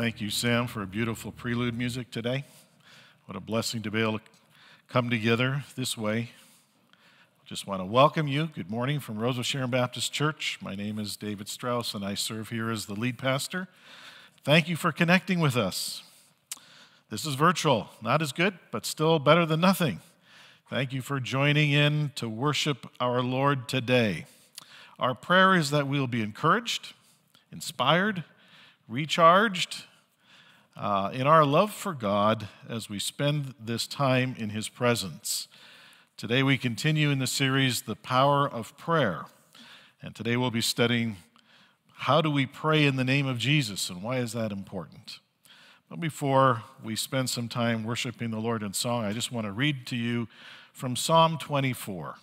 Thank you, Sam, for a beautiful prelude music today. What a blessing to be able to come together this way. Just want to welcome you. Good morning from Roseville Sharon Baptist Church. My name is David Strauss, and I serve here as the lead pastor. Thank you for connecting with us. This is virtual, not as good, but still better than nothing. Thank you for joining in to worship our Lord today. Our prayer is that we will be encouraged, inspired, recharged in our love for God as we spend this time in His presence. Today we continue in the series, The Power of Prayer. And today we'll be studying how do we pray in the name of Jesus and why is that important. But before we spend some time worshiping the Lord in song, I just want to read to you from Psalm 24.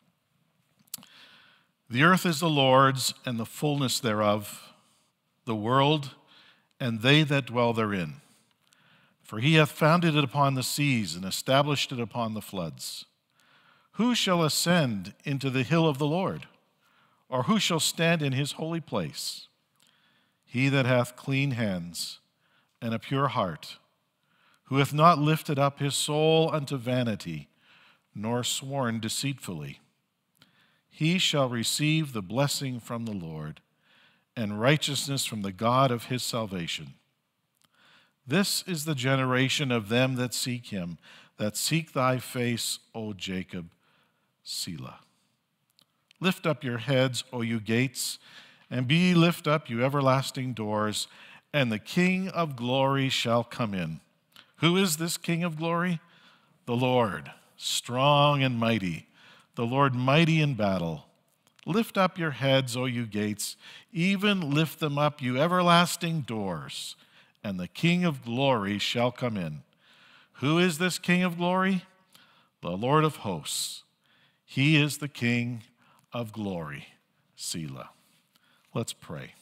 The earth is the Lord's and the fullness thereof, the world and they that dwell therein. For He hath founded it upon the seas and established it upon the floods. Who shall ascend into the hill of the Lord? Or who shall stand in His holy place? He that hath clean hands and a pure heart, who hath not lifted up his soul unto vanity, nor sworn deceitfully. He shall receive the blessing from the Lord, and righteousness from the God of his salvation. This is the generation of them that seek Him, that seek thy face, O Jacob, Selah. Lift up your heads, O you gates, and be ye lift up, you everlasting doors, and the King of glory shall come in. Who is this King of glory? The Lord, strong and mighty, the Lord mighty in battle. Lift up your heads, O you gates, even lift them up, you everlasting doors, and the King of glory shall come in. Who is this King of glory? The Lord of hosts. He is the King of glory. Selah. Let's pray.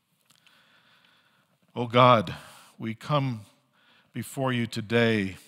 O God, we come before you today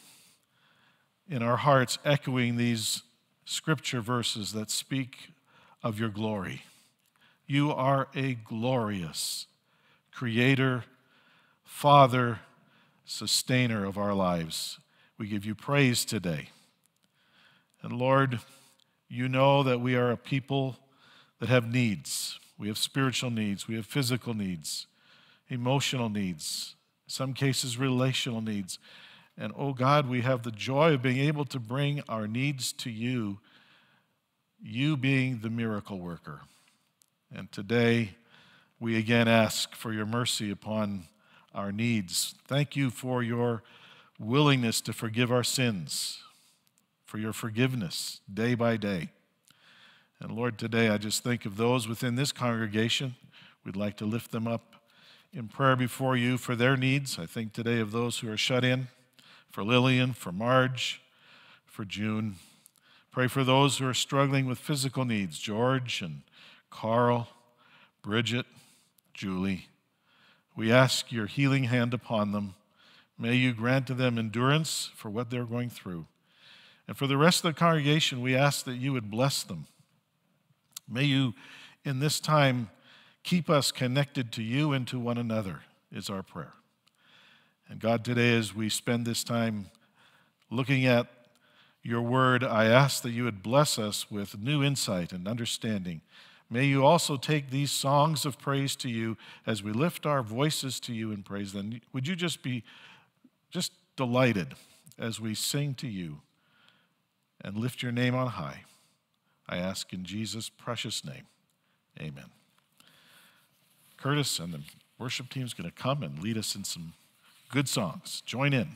in our hearts echoing these scripture verses that speak of your glory. You are a glorious creator, Father, sustainer of our lives. We give you praise today. And Lord, you know that we are a people that have needs. We have spiritual needs. We have physical needs, emotional needs, in some cases relational needs. And oh God, we have the joy of being able to bring our needs to you, you being the miracle worker. And today, we again ask for your mercy upon our needs. Thank you for your willingness to forgive our sins, for your forgiveness day by day. And Lord, today I just think of those within this congregation. We'd like to lift them up in prayer before you for their needs. I think today of those who are shut in, for Lillian, for Marge, for June. Pray for those who are struggling with physical needs, George and Carl, Bridget, Julie. We ask your healing hand upon them. May you grant to them endurance for what they're going through. And for the rest of the congregation, we ask that you would bless them. May you, in this time, keep us connected to you and to one another, is our prayer. And God, today as we spend this time looking at your word, I ask that you would bless us with new insight and understanding. May you also take these songs of praise to you as we lift our voices to you in praise. Then would you just be delighted as we sing to you and lift your name on high. I ask in Jesus' precious name. Amen. Curtis and the worship team is going to come and lead us in some good songs. Join in.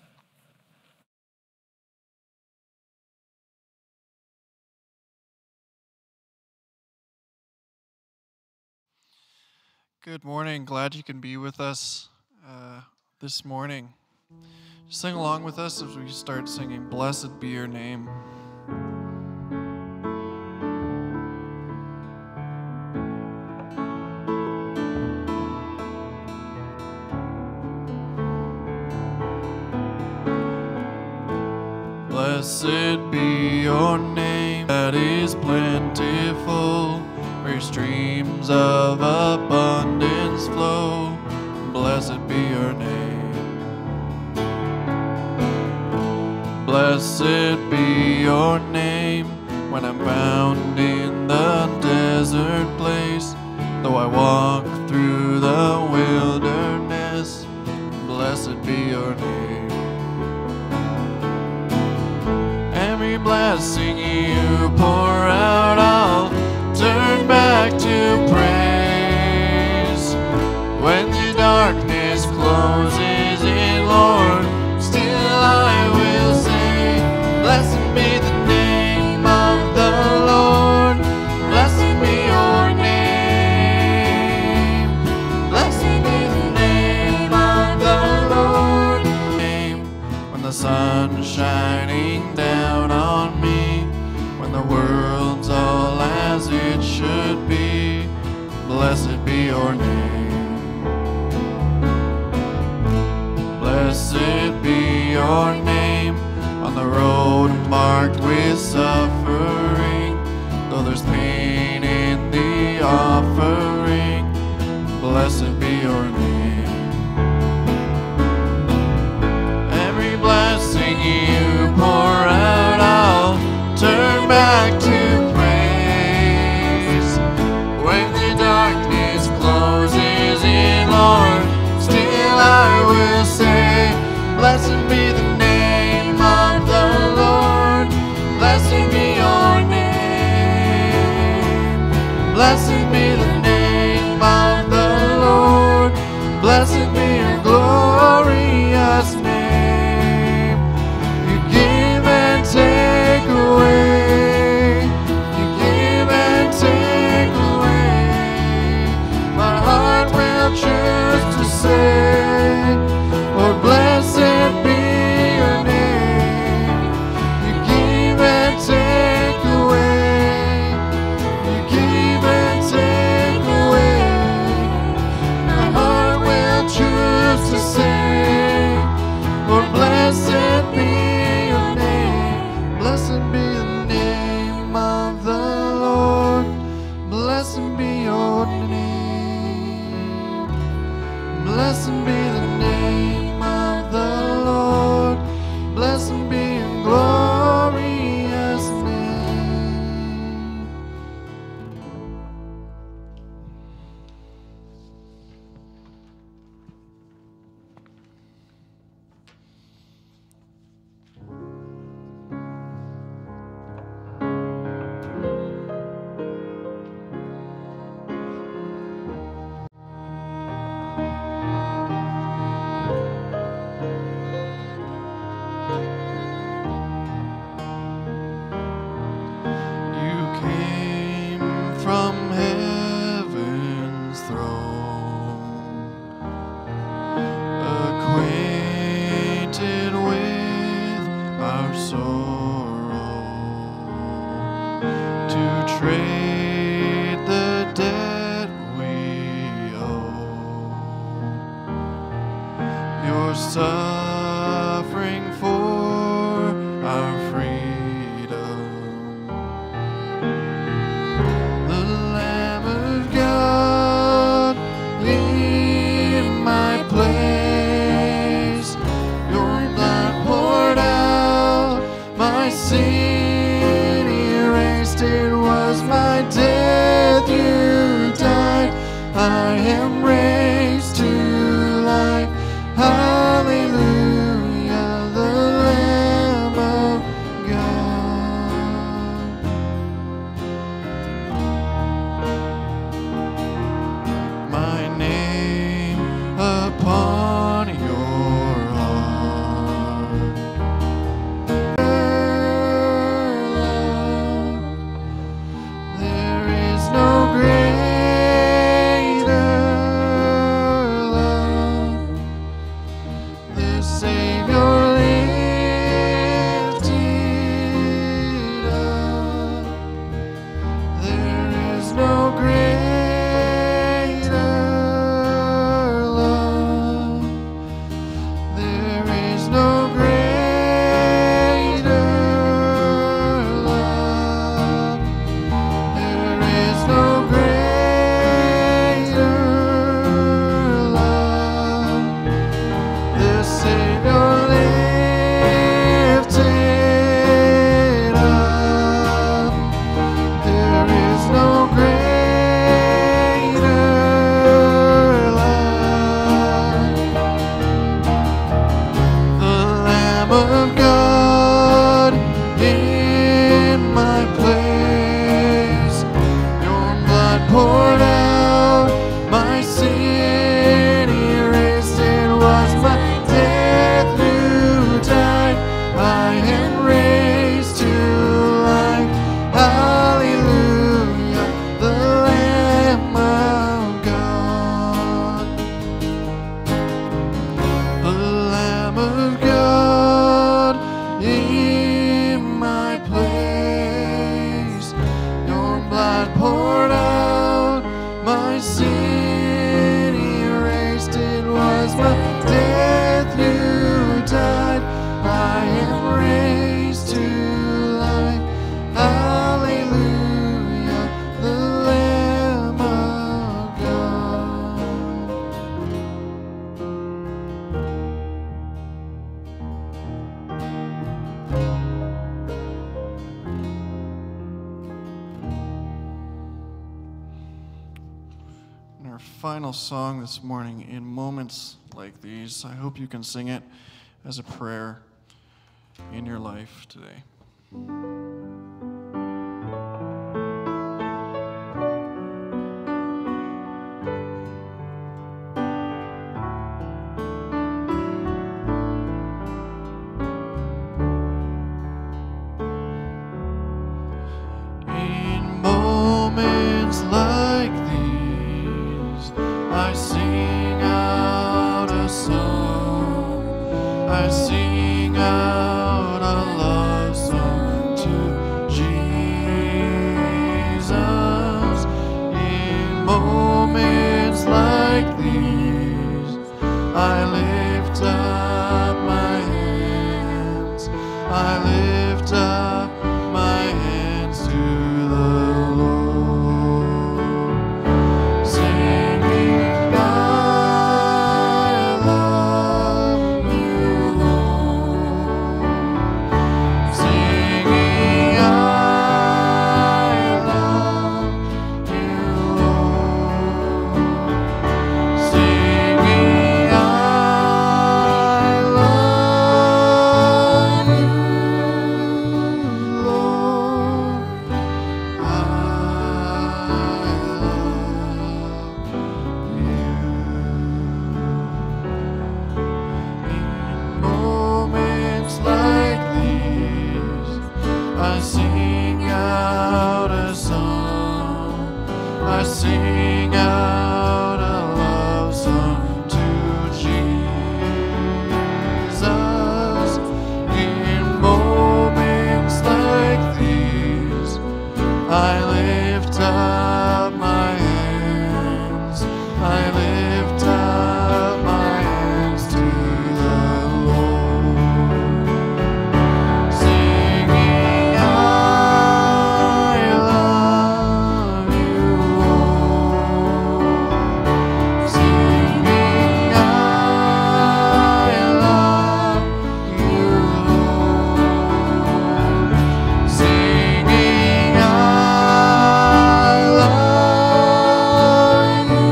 Good morning. Glad you can be with us this morning. Sing along with us as we start singing, Blessed Be Your Name. Blessed be your name that is plentiful, where streams of abundance flow. Blessed blessed be your name. Blessed be your name when I'm found in the desert place. Though I walk through the wilderness, blessed be your name. Every blessing you pour out, I'll turn back to praise. When the darkness closes in, Lord, still I will say, blessed be the name of the Lord. Blessed be your name. Blessed be the name of the Lord. When the sun's shining down on me, when the world's all as it should be, blessed be your name. Blessed be your name on the road marked with suffering. Though there's pain in the offering, blessed be your name. Every blessing you pour out, I'll turn back to praise. When the darkness closes in, Lord, still I will say, blessed be the name of the Lord. Blessed be your name. Blessed be the name of the Lord. Blessed be your glorious name. You give and take away. You give and take away. My heart will choose to say, Lord, blessed be your name. You give and take away. You give and take away. My heart will choose to say, Lord, blessed be your name. Blessed be the name of the Lord. Blessed be your name. Blessed be the name of the Lord. Blessed be your glorious name. You came from heaven's throne, acquainted with our sorrow, to trade the debt we owe. Your suffering for our freedom. The Lamb of God, lead my place. Your blood poured out, my sin erased. It was my death you died. I am raised to life. Hallelujah, the Lamb of God. My name upon your heart. There is no greater final song this morning, In Moments Like These. I hope you can sing it as a prayer in your life today. In moments like these, I sing out a song. I sing out a love song to Jesus. In moments like these, I lift up my hands. I lift up my hands to the Lord, singing, I love you, Lord. Singing, I love you, Lord. Singing, I love you, Lord. I love you. In moments like these, I sing out a song. I sing out a love song to Jesus. In moments like these, I lift up my hands. I lift up my hands to the Lord, singing, I love you, Lord. Singing, I love you, Lord. Singing, I love you,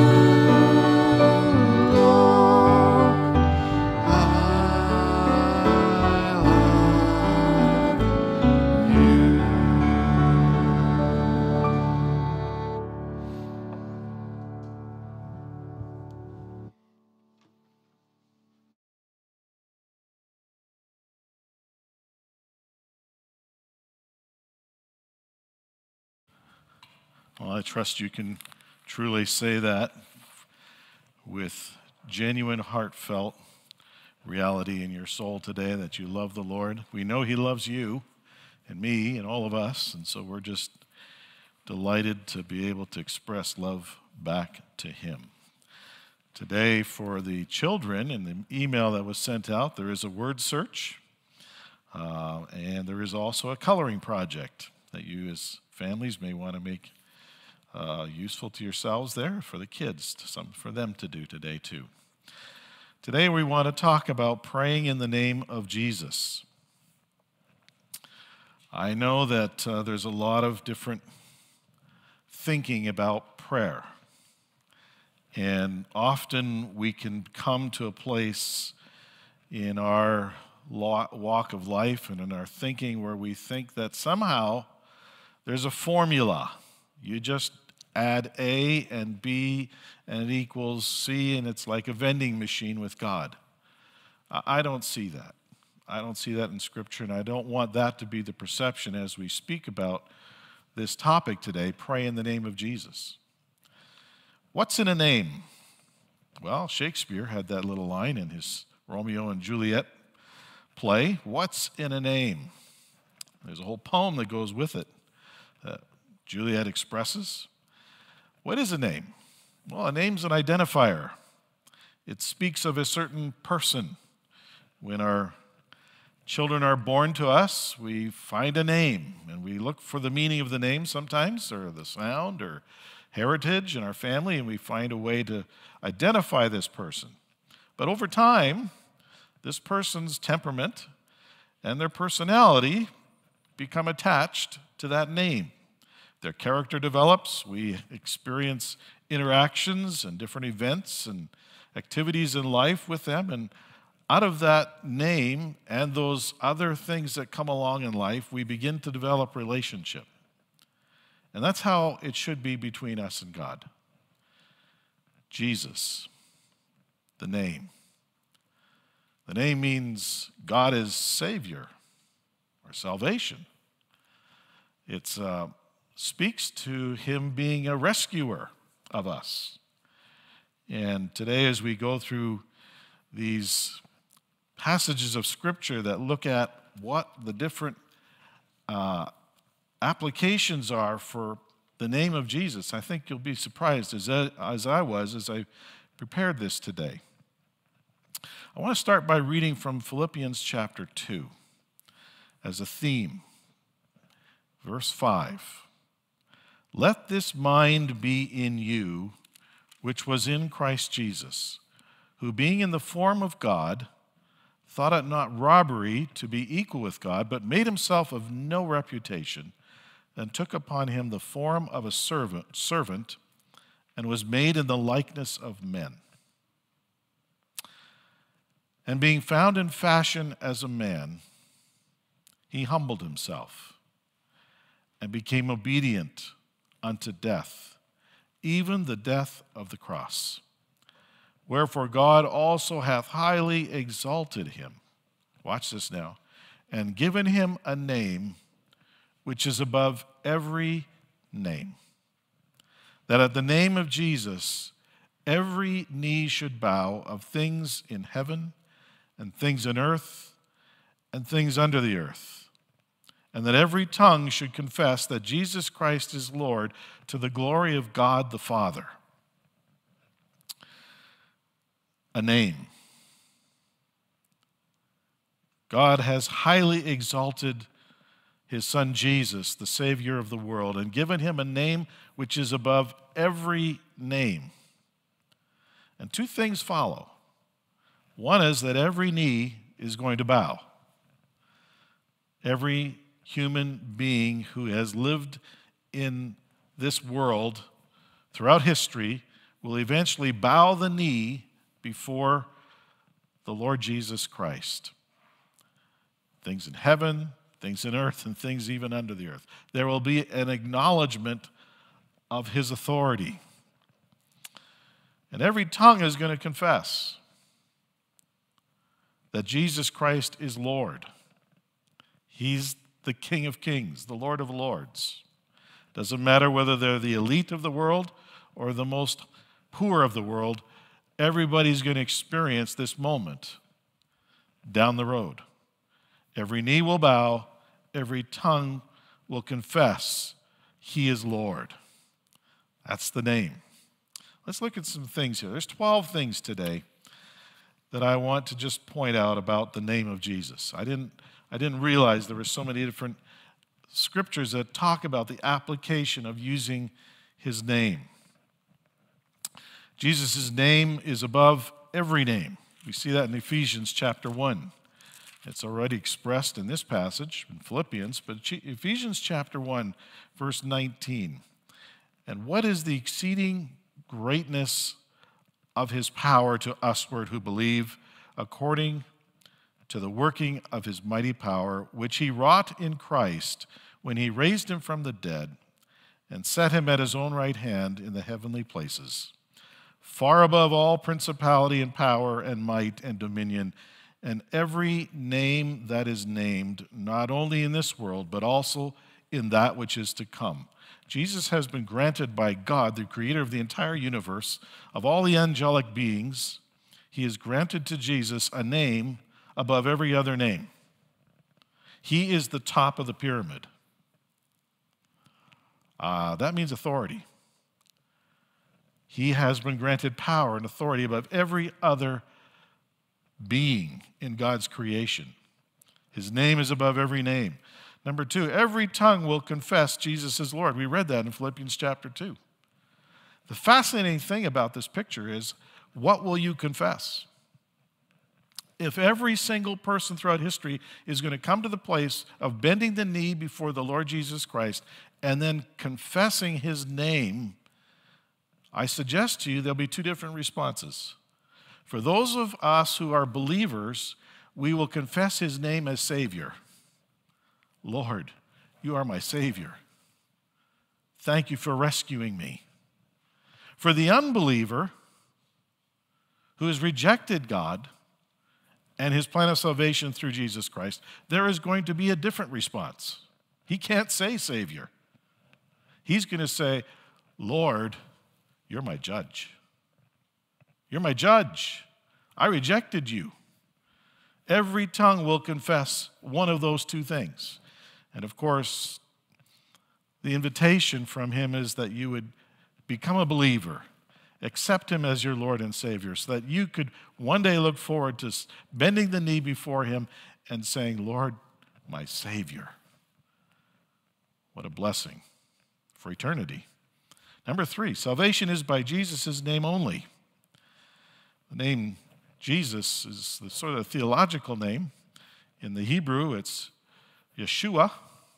Lord. I love you. Well, I trust you can truly say that with genuine, heartfelt reality in your soul today that you love the Lord. We know He loves you and me and all of us, and so we're just delighted to be able to express love back to Him. Today, for the children, in the email that was sent out, there is a word search, and there is also a coloring project that you as families may want to make useful to yourselves there for the kids, for them to do today too. Today we want to talk about praying in the name of Jesus. I know that there's a lot of different thinking about prayer, and often we can come to a place in our walk of life and in our thinking where we think that somehow there's a formula. You just add A and B and it equals C, and it's like a vending machine with God. I don't see that. I don't see that in Scripture, and I don't want that to be the perception as we speak about this topic today, pray in the name of Jesus. What's in a name? Well, Shakespeare had that little line in his Romeo and Juliet play. What's in a name? There's a whole poem that goes with it that Juliet expresses. What is a name? Well, a name's an identifier. It speaks of a certain person. When our children are born to us, we find a name, and we look for the meaning of the name sometimes, or the sound, or heritage in our family, and we find a way to identify this person. But over time, this person's temperament and their personality become attached to that name. Their character develops. We experience interactions and different events and activities in life with them. And out of that name and those other things that come along in life, we begin to develop relationship. And that's how it should be between us and God. Jesus, the name. The name means God is Savior or salvation. It speaks to him being a rescuer of us. And today, as we go through these passages of Scripture that look at what the different applications are for the name of Jesus, I think you'll be surprised as I was as I prepared this today. I want to start by reading from Philippians chapter 2 as a theme. Verse 5. Let this mind be in you, which was in Christ Jesus, who being in the form of God, thought it not robbery to be equal with God, but made himself of no reputation, and took upon him the form of a servant, and was made in the likeness of men. And being found in fashion as a man, he humbled himself, and became obedient unto death, even the death of the cross. Wherefore God also hath highly exalted him, watch this now, and given him a name which is above every name, that at the name of Jesus every knee should bow, of things in heaven and things in earth and things under the earth, and that every tongue should confess that Jesus Christ is Lord, to the glory of God the Father. A name. God has highly exalted his Son Jesus, the Savior of the world, and given him a name which is above every name. And two things follow. One is that every knee is going to bow. Every human being who has lived in this world throughout history will eventually bow the knee before the Lord Jesus Christ. Things in heaven, things in earth, and things even under the earth. There will be an acknowledgement of his authority. And every tongue is going to confess that Jesus Christ is Lord. He's the King of Kings, the Lord of Lords. Doesn't matter whether they're the elite of the world or the most poor of the world, everybody's going to experience this moment down the road. Every knee will bow, every tongue will confess he is Lord. That's the name. Let's look at some things here. There's 12 things today that I want to just point out about the name of Jesus. I didn't realize there were so many different scriptures that talk about the application of using his name. Jesus' name is above every name. We see that in Ephesians chapter 1. It's already expressed in this passage, in Philippians, but Ephesians chapter 1, verse 19. And what is the exceeding greatness of his power to usward who believe, according to the working of his mighty power, which he wrought in Christ when he raised him from the dead and set him at his own right hand in the heavenly places, far above all principality and power and might and dominion, and every name that is named, not only in this world, but also in that which is to come. Jesus has been granted by God, the creator of the entire universe, of all the angelic beings. He has granted to Jesus a name above every other name. He is the top of the pyramid. That means authority. He has been granted power and authority above every other being in God's creation. His name is above every name. Number 2, every tongue will confess Jesus is Lord. We read that in Philippians chapter 2. The fascinating thing about this picture is, what will you confess? If every single person throughout history is going to come to the place of bending the knee before the Lord Jesus Christ and then confessing his name, I suggest to you there'll be two different responses. For those of us who are believers, we will confess his name as Savior. Lord, you are my Savior. Thank you for rescuing me. For the unbeliever who has rejected God and his plan of salvation through Jesus Christ, there is going to be a different response. He can't say Savior. He's going to say, Lord, you're my judge. You're my judge. I rejected you. Every tongue will confess one of those two things. And of course, the invitation from him is that you would become a believer, accept him as your Lord and Savior, so that you could one day look forward to bending the knee before him and saying, Lord, my Savior. What a blessing for eternity. Number 3, salvation is by Jesus' name only. The name Jesus is the sort of theological name. In the Hebrew, it's Yeshua.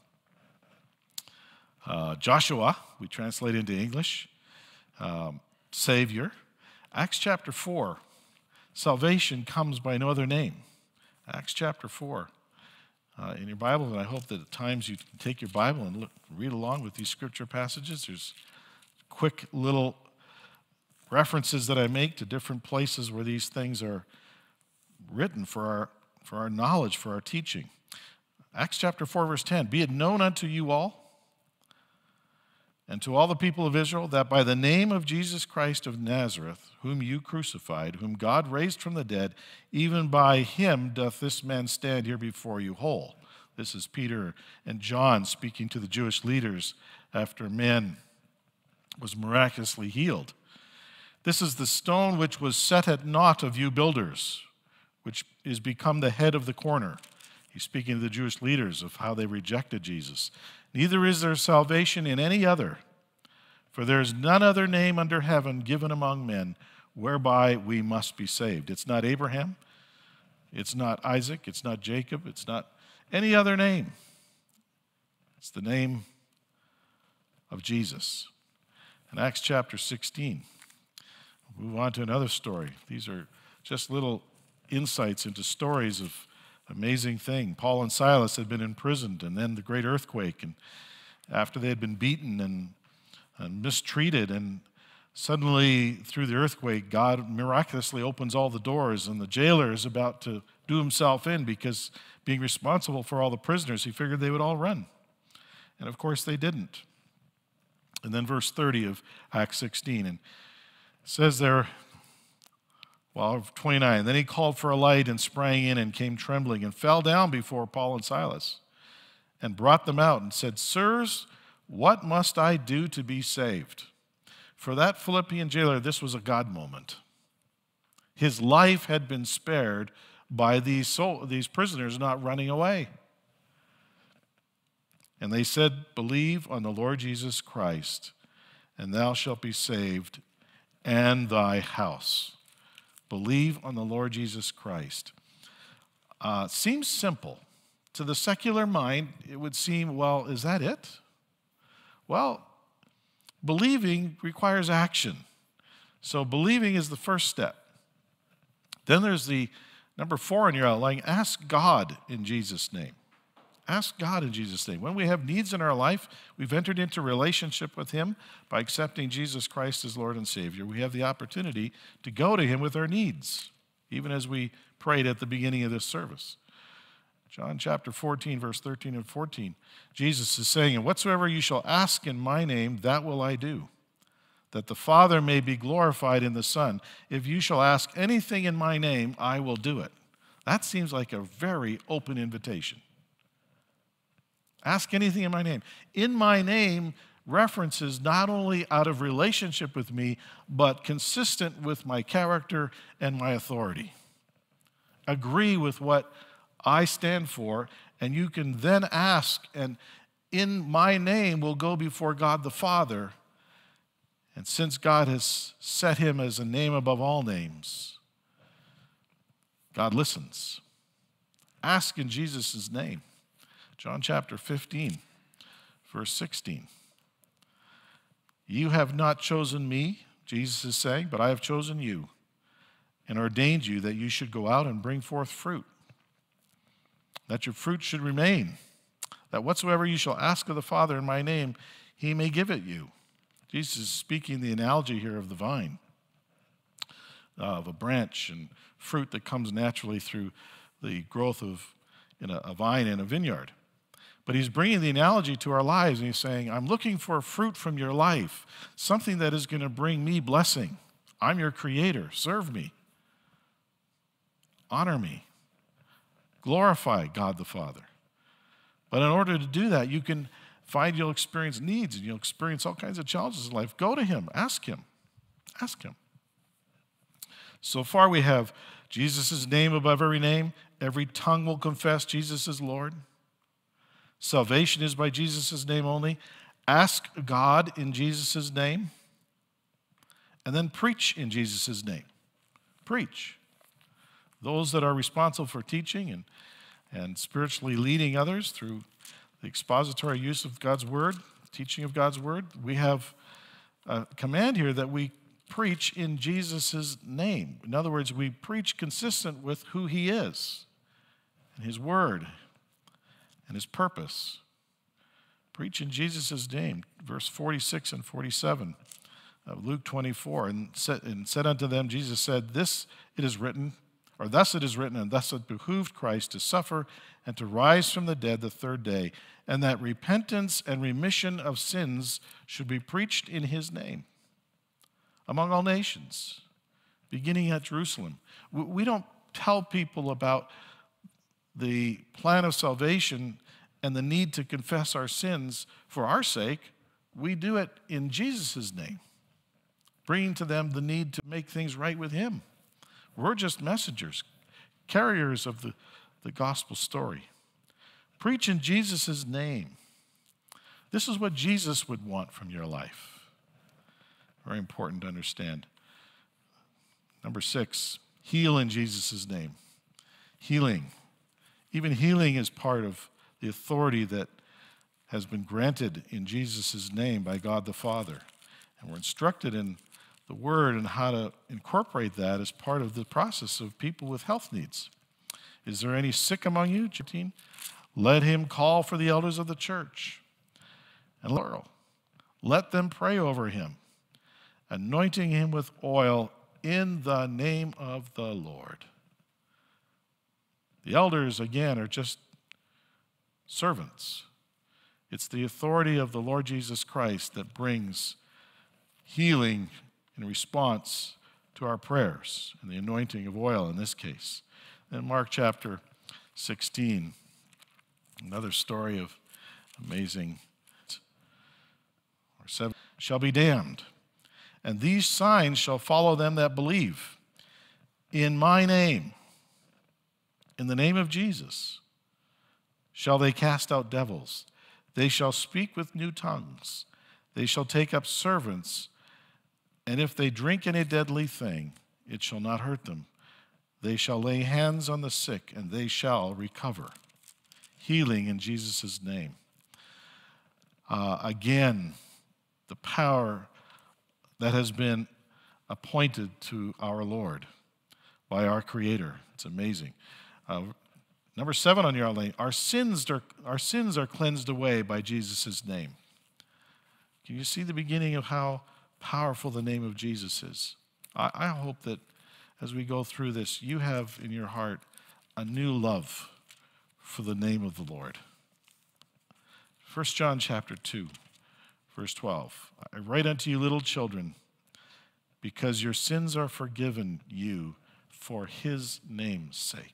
Joshua, we translate into English. Savior. Acts chapter 4, salvation comes by no other name. Acts chapter 4. In your Bible, and I hope that at times you can take your Bible and read along with these scripture passages. There's quick little references that I make to different places where these things are written for our knowledge, for our teaching. Acts chapter 4, verse 10, be it known unto you all and to all the people of Israel that by the name of Jesus Christ of Nazareth, whom you crucified, whom God raised from the dead, even by him doth this man stand here before you whole. This is Peter and John speaking to the Jewish leaders after a man was miraculously healed. This is the stone which was set at naught of you builders, which is become the head of the corner. He's speaking to the Jewish leaders of how they rejected Jesus. Neither is there salvation in any other, for there is none other name under heaven given among men whereby we must be saved. It's not Abraham, it's not Isaac, it's not Jacob, it's not any other name. It's the name of Jesus. In Acts chapter 16, we'll move on to another story. These are just little insights into stories of amazing thing. Paul and Silas had been imprisoned, and then the great earthquake, and after they had been beaten and mistreated, and suddenly through the earthquake, God miraculously opens all the doors, and the jailer is about to do himself in because being responsible for all the prisoners, he figured they would all run. And of course they didn't. And then verse 30 of Acts 16, and it says there, 29, then he called for a light and sprang in and came trembling and fell down before Paul and Silas and brought them out and said, sirs, what must I do to be saved? For that Philippian jailer, this was a God moment. His life had been spared by these prisoners not running away. And they said, believe on the Lord Jesus Christ, and thou shalt be saved, and thy house. Believe on the Lord Jesus Christ. Seems simple. To the secular mind, it would seem, well, is that it? Well, believing requires action. So believing is the first step. Then there's the number 4 in your outline, ask God in Jesus' name. Ask God in Jesus' name. When we have needs in our life, we've entered into relationship with him by accepting Jesus Christ as Lord and Savior. We have the opportunity to go to him with our needs, even as we prayed at the beginning of this service. John chapter 14, verse 13 and 14, Jesus is saying, and whatsoever you shall ask in my name, that will I do, that the Father may be glorified in the Son. If you shall ask anything in my name, I will do it. That seems like a very open invitation. Ask anything in my name. In my name references not only out of relationship with me, but consistent with my character and my authority. Agree with what I stand for, and you can then ask, and in my name will go before God the Father. And since God has set him as a name above all names, God listens. Ask in Jesus' name. John chapter 15, Verse 16. You have not chosen me, Jesus is saying, but I have chosen you and ordained you that you should go out and bring forth fruit, that your fruit should remain, that whatsoever you shall ask of the Father in my name, he may give it you. Jesus is speaking the analogy here of the vine, of a branch and fruit that comes naturally through the growth of a vine in a vineyard. But he's bringing the analogy to our lives, and he's saying, I'm looking for fruit from your life, something that is going to bring me blessing. I'm your creator. Serve me. Honor me. Glorify God the Father. But in order to do that, you can find you'll experience needs, and you'll experience all kinds of challenges in life. Go to him. Ask him. Ask him. So far we have Jesus' name above every name. Every tongue will confess Jesus is Lord. Salvation is by Jesus' name only. Ask God in Jesus' name. And then preach in Jesus' name. Preach. Those that are responsible for teaching and spiritually leading others through the expository use of God's word, teaching of God's word, we have a command here that we preach in Jesus' name. In other words, we preach consistent with who he is and his word and his purpose. Preach in Jesus' name. Verse 46 and 47 of Luke 24. And said unto them, Jesus said, thus it is written, and thus it behooved Christ to suffer and to rise from the dead the third day, and that repentance and remission of sins should be preached in his name among all nations, beginning at Jerusalem. We don't tell people about the plan of salvation and the need to confess our sins for our sake. We do it in Jesus' name, bringing to them the need to make things right with him. We're just messengers, carriers of the gospel story. Preach in Jesus' name. This is what Jesus would want from your life. Very important to understand. Number 6, heal in Jesus' name. Healing. Even healing is part of the authority that has been granted in Jesus' name by God the Father. And we're instructed in the word and how to incorporate that as part of the process of people with health needs. Is there any sick among you? 15. Let him call for the elders of the church. And let them pray over him, anointing him with oil in the name of the Lord. The elders, again, are just servants. It's the authority of the Lord Jesus Christ that brings healing in response to our prayers, and the anointing of oil in this case. Then Mark chapter 16, another story of amazing. 7 shall be damned, and these signs shall follow them that believe. In my name, in the name of Jesus, shall they cast out devils. They shall speak with new tongues. They shall take up servants, and if they drink any deadly thing, it shall not hurt them. They shall lay hands on the sick, and they shall recover. Healing in Jesus' name. Again, the power that has been appointed to our Lord by our Creator. It's amazing. Number 7 on your outline, our sins are cleansed away by Jesus' name. Can you see the beginning of how powerful the name of Jesus is? I hope that as we go through this, you have in your heart a new love for the name of the Lord. 1 John chapter 2, verse 12. I write unto you, little children, because your sins are forgiven you for his name's sake.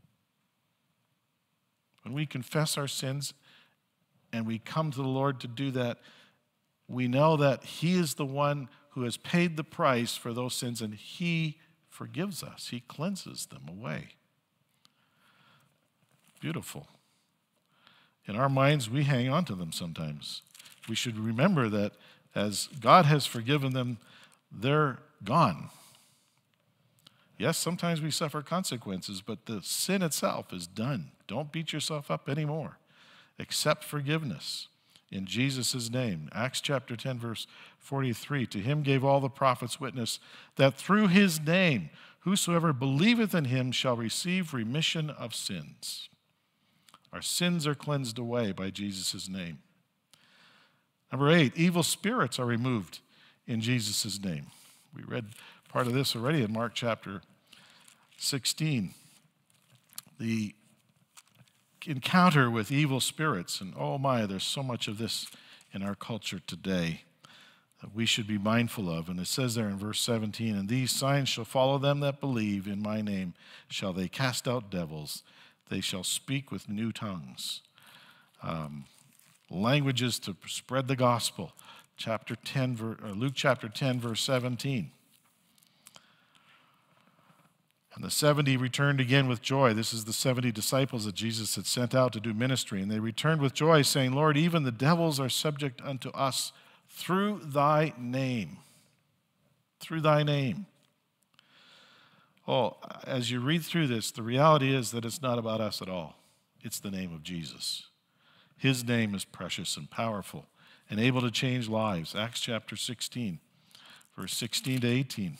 When we confess our sins and we come to the Lord to do that, we know that he is the one who has paid the price for those sins, and he forgives us. He cleanses them away. Beautiful. In our minds, we hang on to them sometimes. We should remember that as God has forgiven them, they're gone. Yes, sometimes we suffer consequences, but the sin itself is done. Don't beat yourself up anymore. Accept forgiveness. in Jesus' name. Acts chapter 10, verse 43. To him gave all the prophets witness that through his name whosoever believeth in him shall receive remission of sins. Our sins are cleansed away by Jesus' name. Number 8, evil spirits are removed in Jesus' name. We read part of this already in Mark chapter 16. The encounter with evil spirits, and oh my, there's so much of this in our culture today that we should be mindful of. And it says there in verse 17, and these signs shall follow them that believe in my name. Shall they cast out devils? They shall speak with new tongues. Languages to spread the gospel. Luke chapter 10, verse 17. And the 70 returned again with joy. This is the 70 disciples that Jesus had sent out to do ministry. And they returned with joy, saying, Lord, even the devils are subject unto us through thy name. Through thy name. Oh, as you read through this, the reality is that it's not about us at all. It's the name of Jesus. His name is precious and powerful and able to change lives. Acts chapter 16, verse 16 to 18.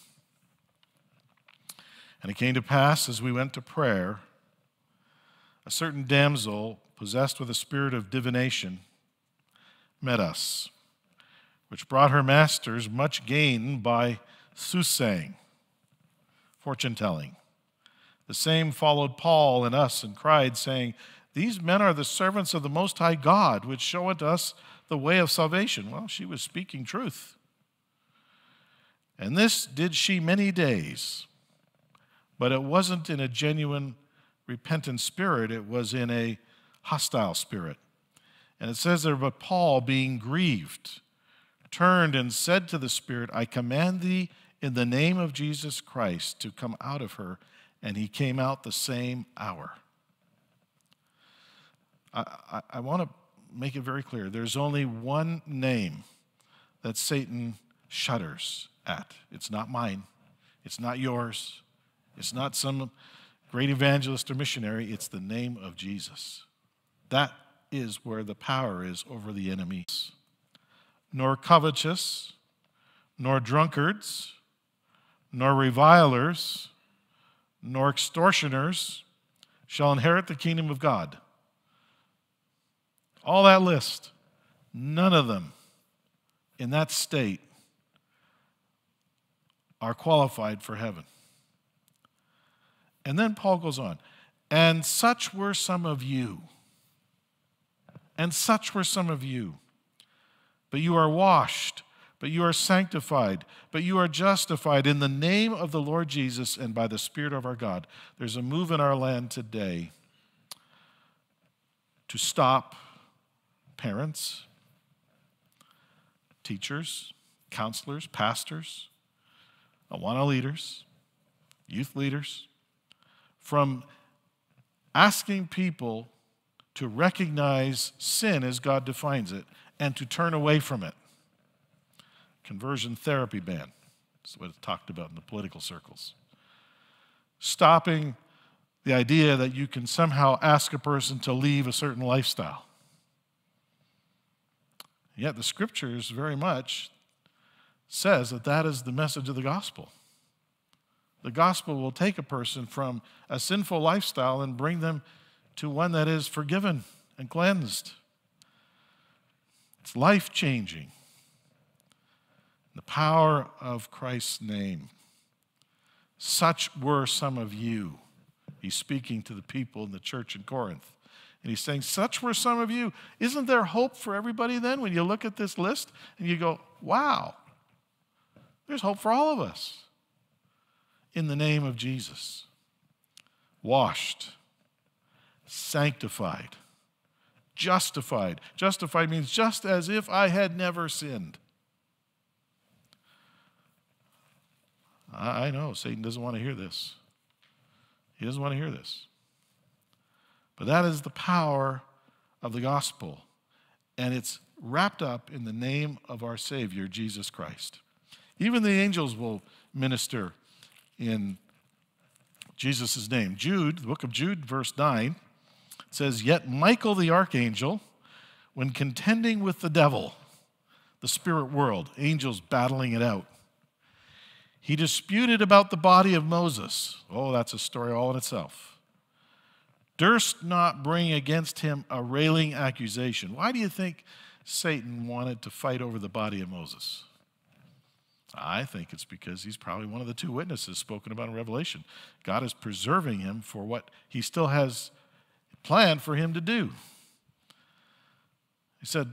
And it came to pass, as we went to prayer, a certain damsel possessed with a spirit of divination met us, which brought her masters much gain by soothsaying, fortune-telling. The same followed Paul and us and cried, saying, these men are the servants of the Most High God, which show unto us the way of salvation. Well, she was speaking truth. And this did she many days. But it wasn't in a genuine repentant spirit. It was in a hostile spirit. And it says there, but Paul, being grieved, turned and said to the spirit, I command thee in the name of Jesus Christ to come out of her. And he came out the same hour. I want to make it very clear. There's only one name that Satan shudders at. It's not mine. It's not yours. It's not some great evangelist or missionary. It's the name of Jesus. That is where the power is over the enemies. Nor covetous, nor drunkards, nor revilers, nor extortioners shall inherit the kingdom of God. All that list, none of them in that state are qualified for heaven. And then Paul goes on, and such were some of you. And such were some of you. But you are washed, but you are sanctified, but you are justified in the name of the Lord Jesus and by the Spirit of our God. There's a move in our land today to stop parents, teachers, counselors, pastors, Awana leaders, youth leaders, from asking people to recognize sin as God defines it and to turn away from it. Conversion therapy ban is what it's talked about in the political circles. Stopping the idea that you can somehow ask a person to leave a certain lifestyle. Yet the scriptures very much says that that is the message of the gospel. The gospel will take a person from a sinful lifestyle and bring them to one that is forgiven and cleansed. It's life-changing. The power of Christ's name. Such were some of you. He's speaking to the people in the church in Corinth. And he's saying, such were some of you. Isn't there hope for everybody then when you look at this list and you go, wow, there's hope for all of us in the name of Jesus. Washed, sanctified, justified. Justified means just as if I had never sinned. I know Satan doesn't want to hear this. He doesn't want to hear this. But that is the power of the gospel. And it's wrapped up in the name of our Savior, Jesus Christ. Even the angels will minister in Jesus' name. Jude, the book of Jude, verse 9, says, yet Michael the archangel, when contending with the devil, the spirit world, angels battling it out, he disputed about the body of Moses. Oh, that's a story all in itself. Durst not bring against him a railing accusation. Why do you think Satan wanted to fight over the body of Moses? I think it's because he's probably one of the two witnesses spoken about in Revelation. God is preserving him for what he still has planned for him to do. He said,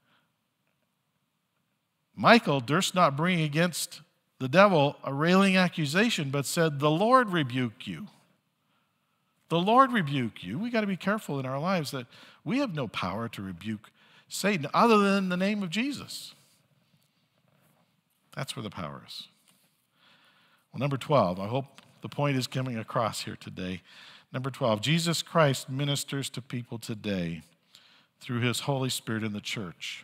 Michael durst not bring against the devil a railing accusation, but said, the Lord rebuke you. The Lord rebuke you. We got to be careful in our lives that we have no power to rebuke Satan other than the name of Jesus. That's where the power is. Well, number 12, I hope the point is coming across here today. Number 12, Jesus Christ ministers to people today through his Holy Spirit in the church.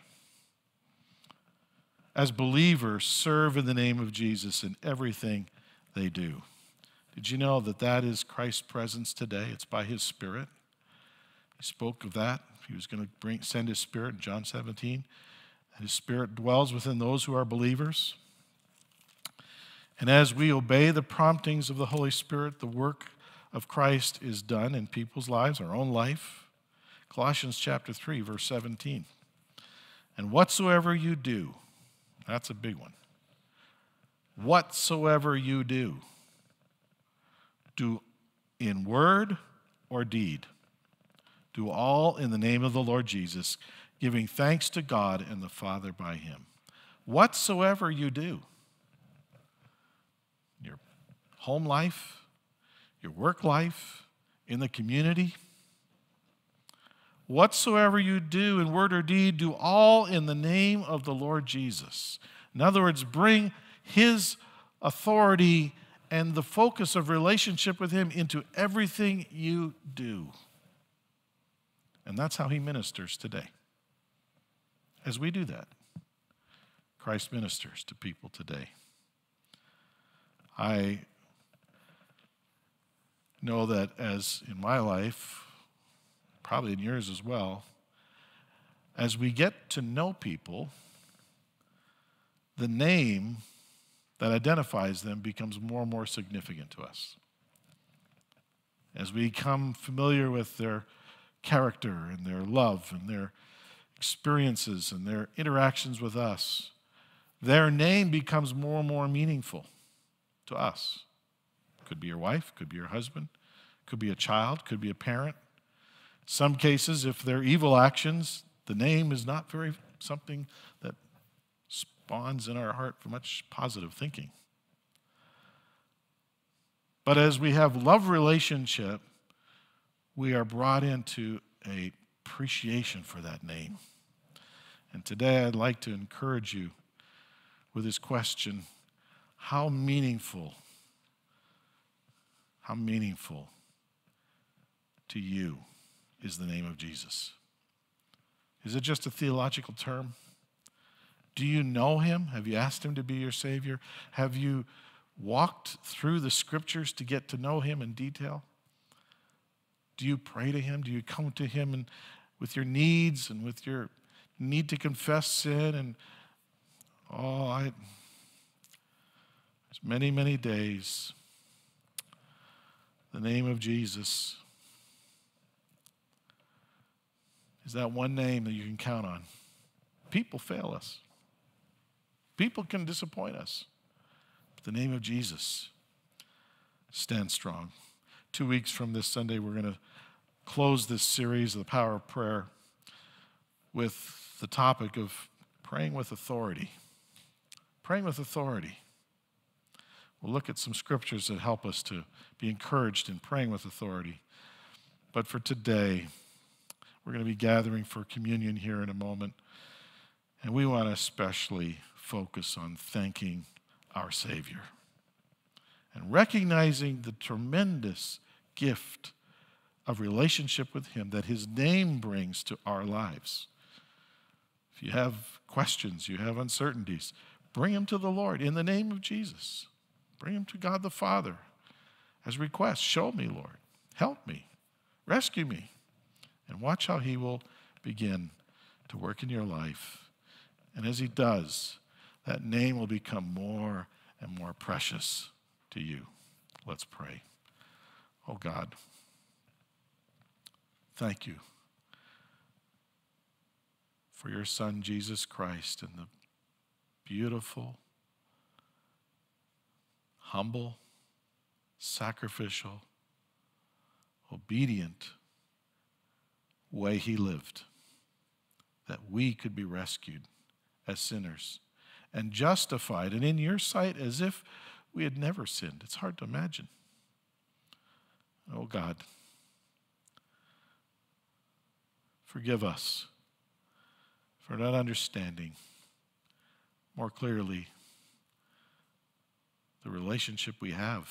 As believers, serve in the name of Jesus in everything they do. Did you know that that is Christ's presence today? It's by his Spirit. He spoke of that. He was going to send his Spirit in John 17. And his Spirit dwells within those who are believers. And as we obey the promptings of the Holy Spirit, the work of Christ is done in people's lives, our own life. Colossians chapter 3, verse 17. And whatsoever you do, that's a big one. Whatsoever you do in word or deed, do all in the name of the Lord Jesus, giving thanks to God and the Father by him. Whatsoever you do, your home life, your work life, in the community, whatsoever you do in word or deed, do all in the name of the Lord Jesus. In other words, bring his authority and the focus of relationship with him into everything you do. And that's how he ministers today. As we do that, Christ ministers to people today. I know that as in my life, probably in yours as well, as we get to know people, the name that identifies them becomes more and more significant to us. As we become familiar with their character and their love and their experiences and their interactions with us, their name becomes more and more meaningful to us. Could be your wife, could be your husband, could be a child, could be a parent. Some cases, if they're evil actions, the name is not very something that spawns in our heart for much positive thinking. But as we have love relationship, we are brought into a appreciation for that name. And today I'd like to encourage you with this question: how meaningful to you is the name of Jesus? Is it just a theological term? Do you know him? Have you asked him to be your Savior? Have you walked through the scriptures to get to know him in detail? Do you pray to him? Do you come to him and with your needs and with your need to confess sin? And there's many, many days. The name of Jesus is that one name that you can count on. People fail us. People can disappoint us. But the name of Jesus stands strong. 2 weeks from this Sunday, we're going to close this series of the power of prayer with the topic of praying with authority. Praying with authority. We'll look at some scriptures that help us to be encouraged in praying with authority. But for today, we're going to be gathering for communion here in a moment. And we want to especially focus on thanking our Savior and recognizing the tremendous gift of relationship with him that his name brings to our lives. If you have questions, you have uncertainties, bring them to the Lord in the name of Jesus. Bring them to God the Father as requests. Show me, Lord. Help me. Rescue me. And watch how he will begin to work in your life. And as he does, that name will become more and more precious to you. Let's pray. Oh God, thank you for your Son, Jesus Christ, and the beautiful, humble, sacrificial, obedient way he lived, that we could be rescued as sinners and justified, and in your sight as if we had never sinned. It's hard to imagine. Oh God, forgive us for not understanding more clearly the relationship we have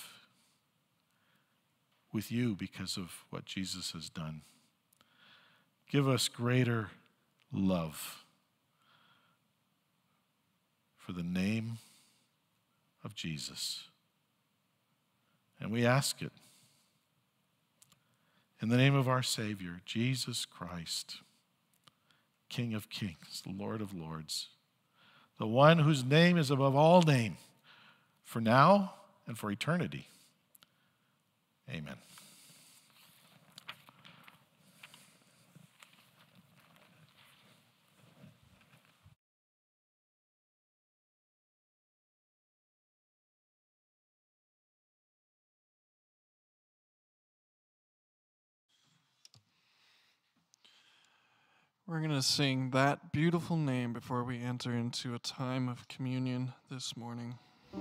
with you because of what Jesus has done. Give us greater love for the name of Jesus. And we ask it in the name of our Savior, Jesus Christ, King of kings, the Lord of lords, the one whose name is above all name, for now and for eternity. Amen. We're going to sing That Beautiful Name before we enter into a time of communion this morning.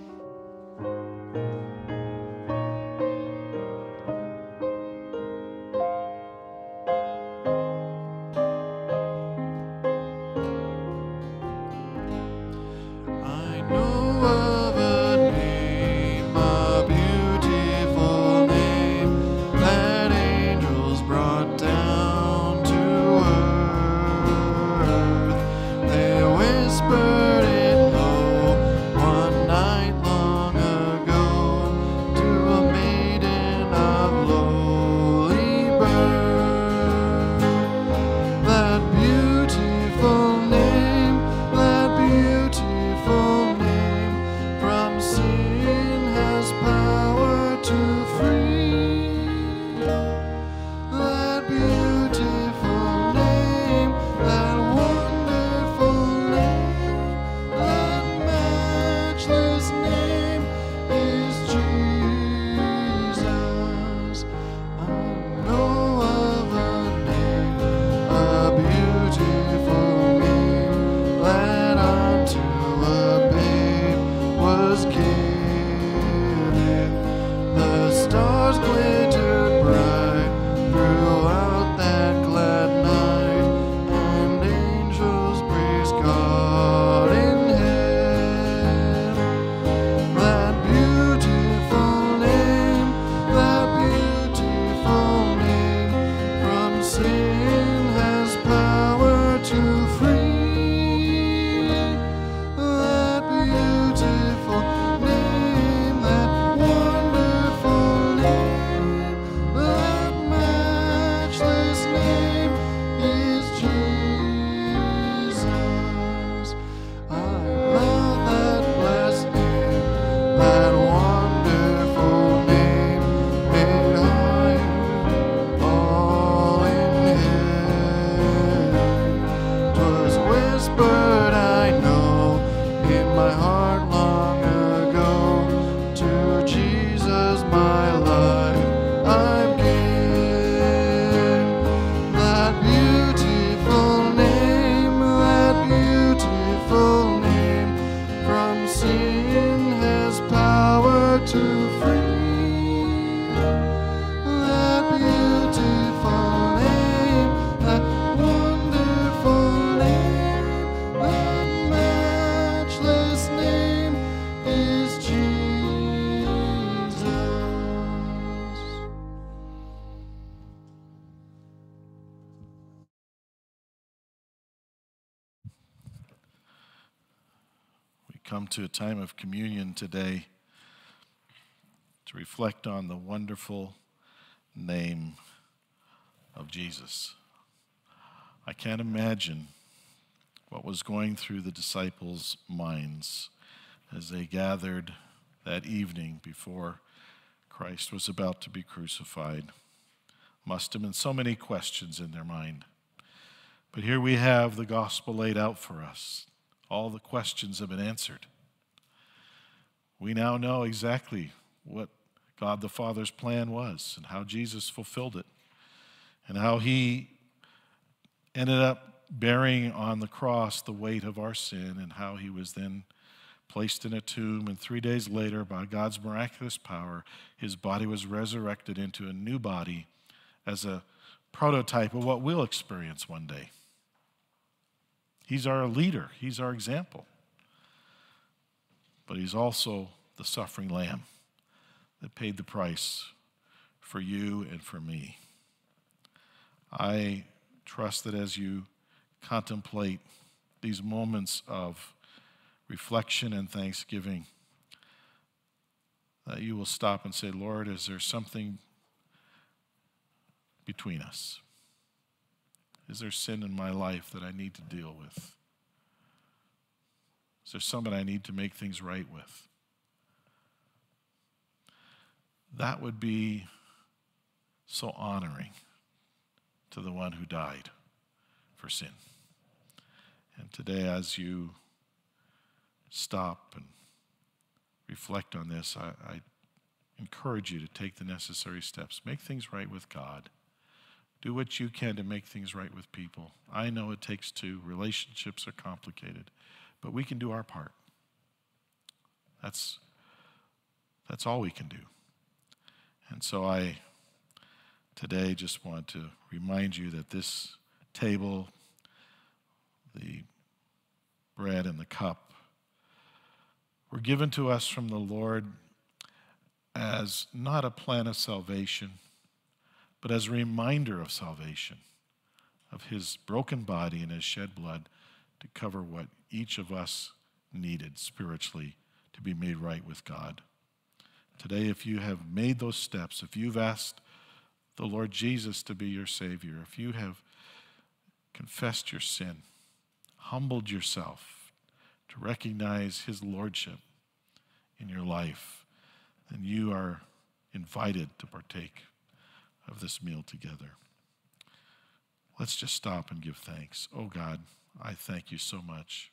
I know of a name, a beautiful name, that angels brought down to earth. They whispered it low one night long ago to a maiden of lowly birth. That beautiful name, that beautiful name, from sin has power to free. That beautiful name, that wonderful name, that matchless name is Jesus. I know of a name, a beautiful name, that unto a babe was given. The stars glittered bright throughout that glad night, and angels praised God in heaven. That beautiful name, that beautiful name, from sin has power to free. That beautiful name, that wonderful name, that matchless name is Jesus. I love that blessed name, that wonderful name, made higher, all in heaven. 'Twas whispered, I know, in my heart long ago, to Jesus my life I've given. That beautiful name, that beautiful name, from sin has power to free. That beautiful name, that wonderful name, that matchless name is Jesus. We come to a time of communion today to reflect on the wonderful name of Jesus. I can't imagine what was going through the disciples' minds as they gathered that evening before Christ was about to be crucified. Must have been so many questions in their mind. But here we have the gospel laid out for us. All the questions have been answered. We now know exactly what God the Father's plan was and how Jesus fulfilled it and how he ended up bearing on the cross the weight of our sin and how he was then placed in a tomb, and 3 days later, by God's miraculous power, his body was resurrected into a new body as a prototype of what we'll experience one day. He's our leader. He's our example. But he's also the suffering lamb that paid the price for you and for me. I trust that as you contemplate these moments of reflection and thanksgiving, that you will stop and say, Lord, is there something between us? Is there sin in my life that I need to deal with? Is there someone I need to make things right with? That would be so honoring to the one who died for sin. And today, as you stop and reflect on this, I encourage you to take the necessary steps. Make things right with God. Do what you can to make things right with people. I know it takes two. Relationships are complicated, but we can do our part. That's all we can do. And so I today just want to remind you that this table, the bread and the cup, were given to us from the Lord as not a plan of salvation, but as a reminder of salvation, of his broken body and his shed blood to cover what each of us needed spiritually to be made right with God. Today, if you have made those steps, if you've asked the Lord Jesus to be your Savior, if you have confessed your sin, humbled yourself to recognize his lordship in your life, then you are invited to partake of this meal together. Let's just stop and give thanks. Oh God, I thank you so much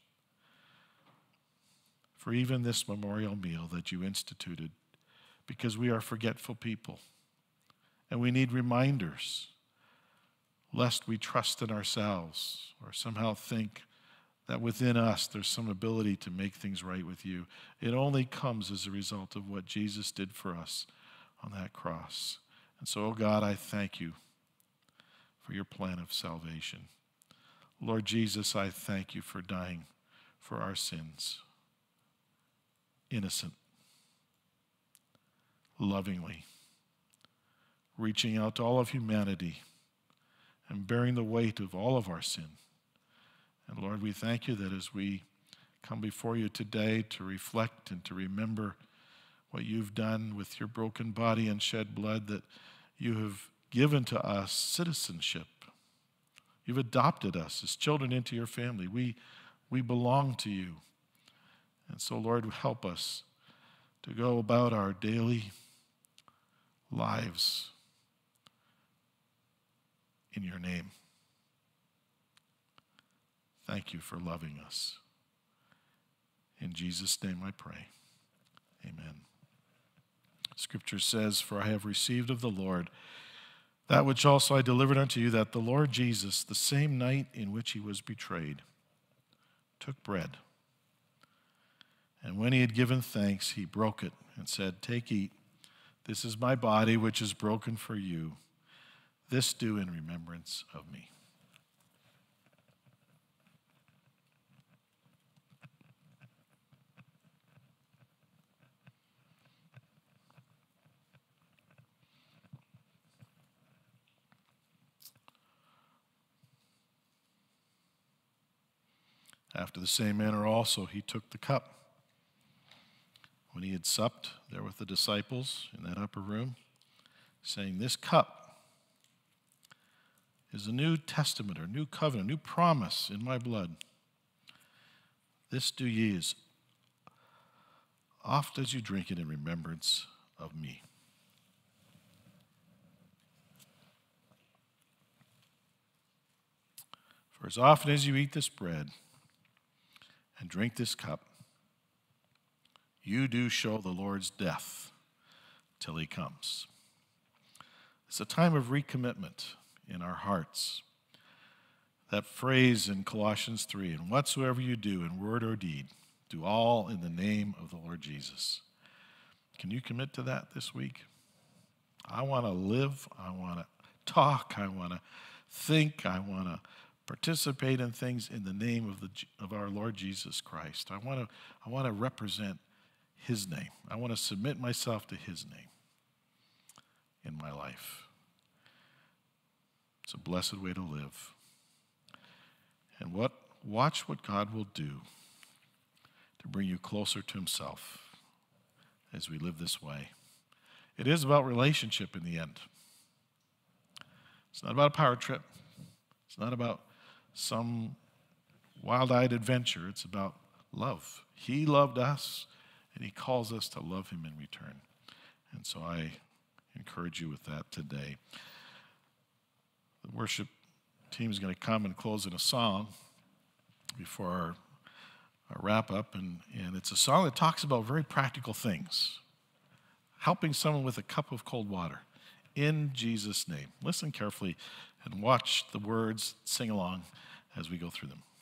for even this memorial meal that you instituted, because we are forgetful people and we need reminders lest we trust in ourselves or somehow think that within us there's some ability to make things right with you. It only comes as a result of what Jesus did for us on that cross. And so, oh God, I thank you for your plan of salvation. Lord Jesus, I thank you for dying for our sins, innocent, lovingly, reaching out to all of humanity and bearing the weight of all of our sin. And Lord, we thank you that as we come before you today to reflect and to remember what you've done with your broken body and shed blood, that you have given to us citizenship. You've adopted us as children into your family. We belong to you. And so, Lord, help us to go about our daily lives in your name. Thank you for loving us. In Jesus' name I pray. Amen. Scripture says, "For I have received of the Lord that which also I delivered unto you, that the Lord Jesus, the same night in which he was betrayed, took bread. And when he had given thanks, he broke it and said, 'Take, eat. This is my body, which is broken for you. This do in remembrance of me.'" After the same manner also he took the cup, when he had supped there with the disciples in that upper room, saying, "This cup is a new testament or new covenant, new promise in my blood. This do ye as oft as you drink it in remembrance of me. For as often as you eat this bread and drink this cup, you do show the Lord's death till he comes. It's a time of recommitment in our hearts. That phrase in Colossians 3, and whatsoever you do in word or deed, do all in the name of the Lord Jesus. Can you commit to that this week? I want to live, I want to talk, I want to think, I want to participate in things in the name of our Lord Jesus Christ. I want to represent his name. I want to submit myself to his name in my life. It's a blessed way to live. And watch what God will do to bring you closer to himself as we live this way. It is about relationship in the end. It's not about a power trip. It's not about some wild-eyed adventure. It's about love. He loved us, and he calls us to love him in return. And so I encourage you with that today. The worship team is going to come and close in a song before our wrap-up, and it's a song that talks about very practical things. Helping someone with a cup of cold water in Jesus' name. Listen carefully and watch the words, sing along as we go through them.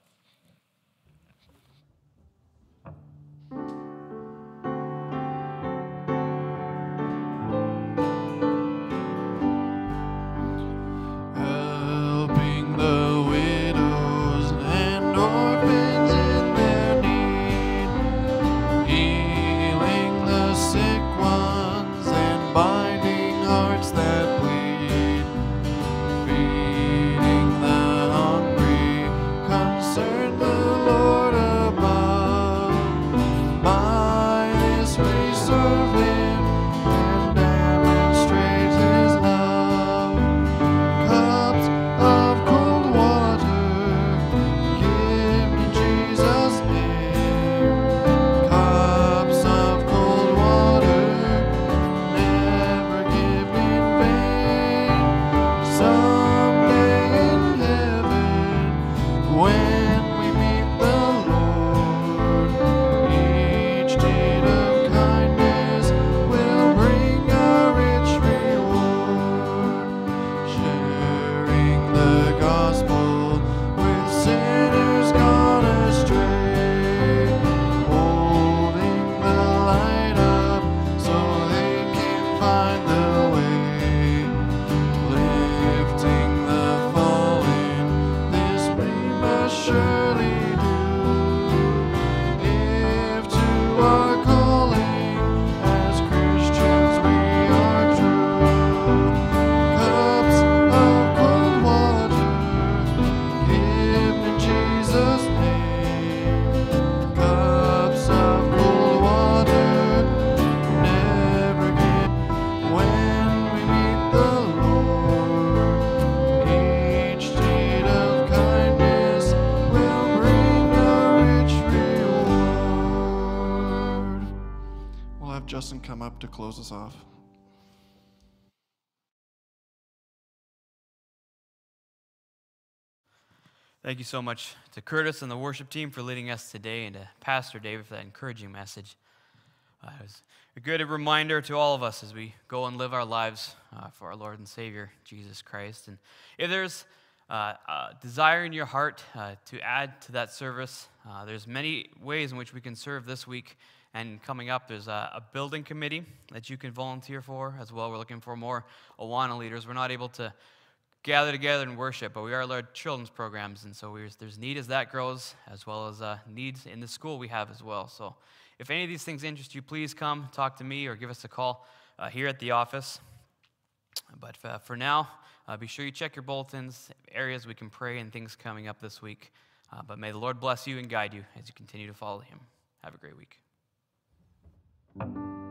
Helping the widows and orphans in their need, healing the sick ones and binding hearts that bleed, feeding the hungry, concern the Lord above. By this we serve him and demonstrate his love. Cups of cold water, given in Jesus' name. Cups of cold water, never given in vain. Someday in heaven, when we meet the Lord, each deed of kindness will bring a rich reward. Sharing the gospel with sinners gone astray, holding the light up so they can find the way, lifting the fallen, this we must surely do. If to our calling as Christians we are true. Cups of cold water, given in Jesus' name. Cups of cold water, never given. When we meet the Lord, each deed of kindness will bring a rich reward. We'll have Justin come up to close us off. Thank you so much to Curtis and the worship team for leading us today, and to Pastor David for that encouraging message. It was a good reminder to all of us as we go and live our lives for our Lord and Savior, Jesus Christ. And if there's a desire in your heart to add to that service, there's many ways in which we can serve this week. And coming up, there's a building committee that you can volunteer for as well. We're looking for more Awana leaders. We're not able to gather together and worship, but we are led children's programs, and so there's need as that grows, as well as needs in the school we have as well. So if any of these things interest you, please come talk to me or give us a call here at the office. But for now, be sure you check your bulletins, areas we can pray, and things coming up this week. But may the Lord bless you and guide you as you continue to follow him. Have a great week.